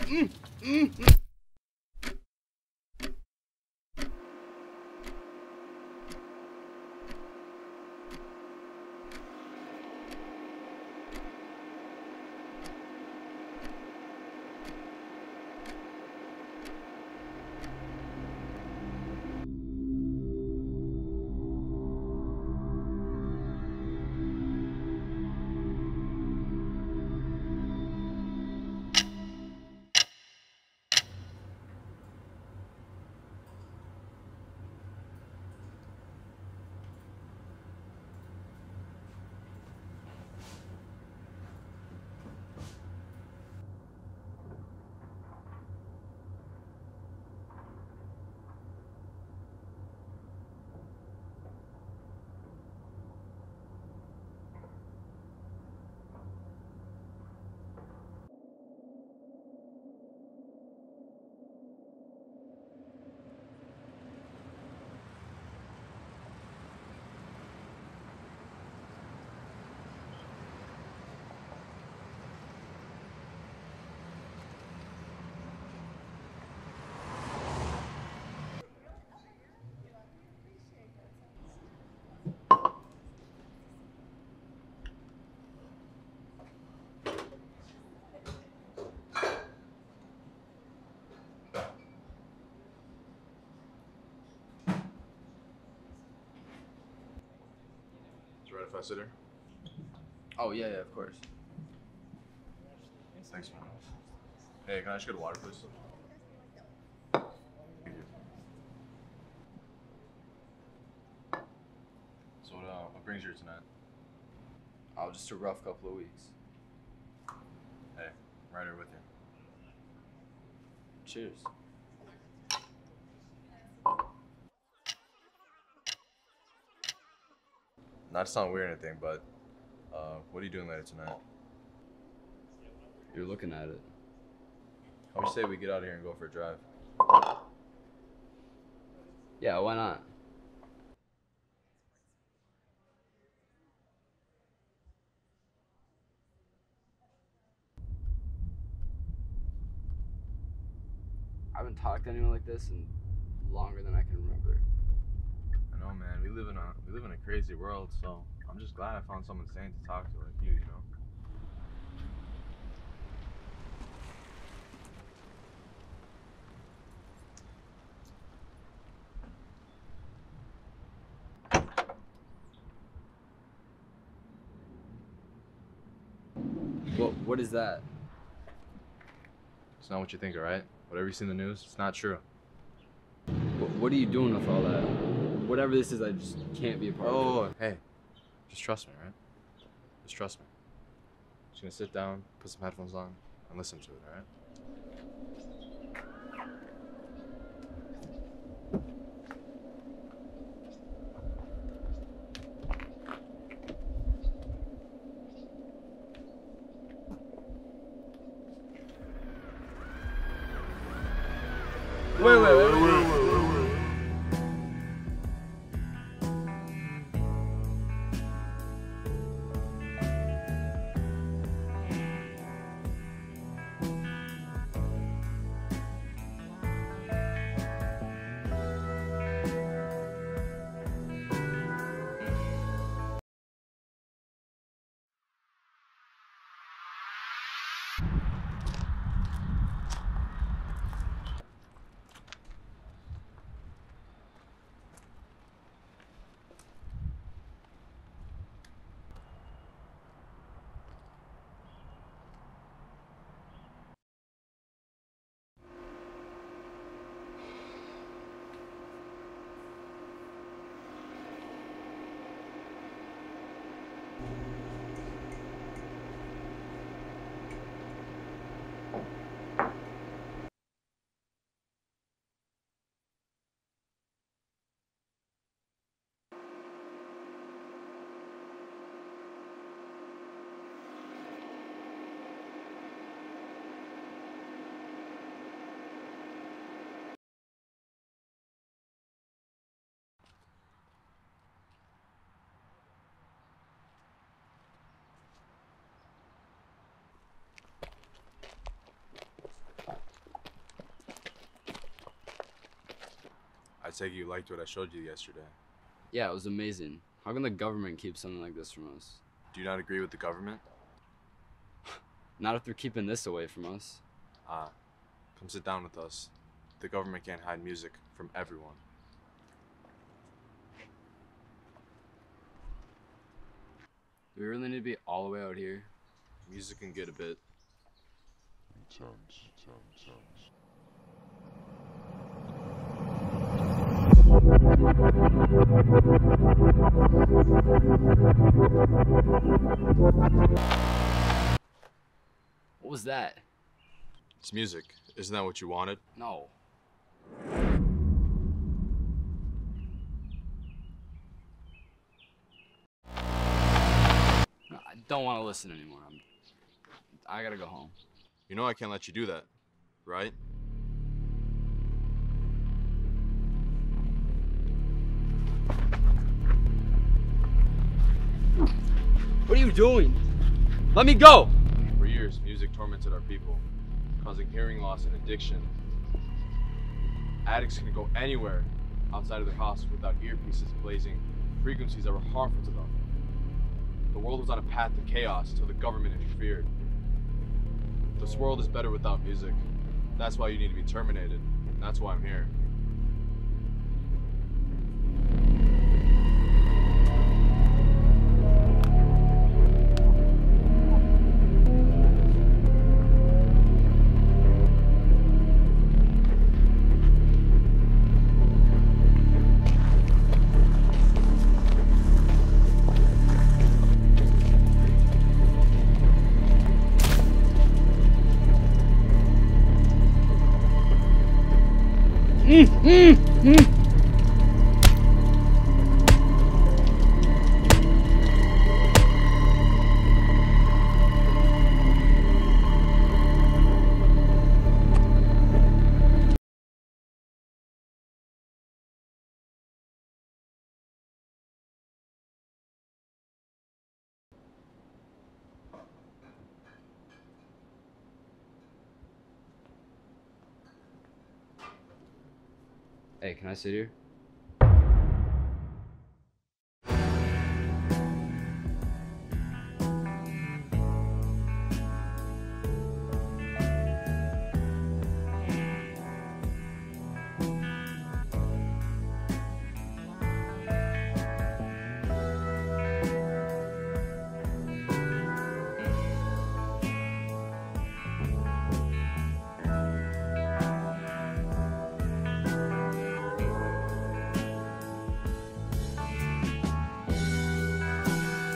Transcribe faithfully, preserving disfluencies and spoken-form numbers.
Mm, mm, mm. Is it right if I sit here? Oh, yeah, yeah, of course. Thanks, man. Hey, can I just get a water, please? Thank you. So what, uh, what brings you here tonight? Oh, just a rough couple of weeks. Hey, I'm right here with you. Cheers. Not to sound weird or anything, but uh, what are you doing later tonight? You're looking at it. How would you say we get out of here and go for a drive? Yeah, why not? I haven't talked to anyone like this in longer than I can remember. I know, man. We live in a we live in a crazy world, so I'm just glad I found someone sane to talk to like you. You know. What, what is that? It's not what you think, all right? Whatever you see in the news, it's not true. What, what are you doing with all that? Whatever this is, I just can't be a part of it. Oh, hey, just trust me, right? Just trust me. Just gonna sit down, put some headphones on, and listen to it, all right? Wait, wait, wait, wait, wait, wait. take it you liked what I showed you yesterday. Yeah, it was amazing. How can the government keep something like this from us? Do you not agree with the government? Not if they're keeping this away from us. Ah, come sit down with us. The government can't hide music from everyone. Do we really need to be all the way out here? Music can get a bit Intense, intense, intense. What was that? It's music. Isn't that what you wanted? No. No, I don't want to listen anymore. I'm, I gotta go home. You know I can't let you do that, right? What are you doing? Let me go! For years, music tormented our people, causing hearing loss and addiction. Addicts can go anywhere outside of their house without earpieces blazing frequencies that were harmful to them. The world was on a path to chaos until the government interfered. This world is better without music. That's why you need to be terminated. That's why I'm here. Mm, mm, mm. Hey, can I sit here?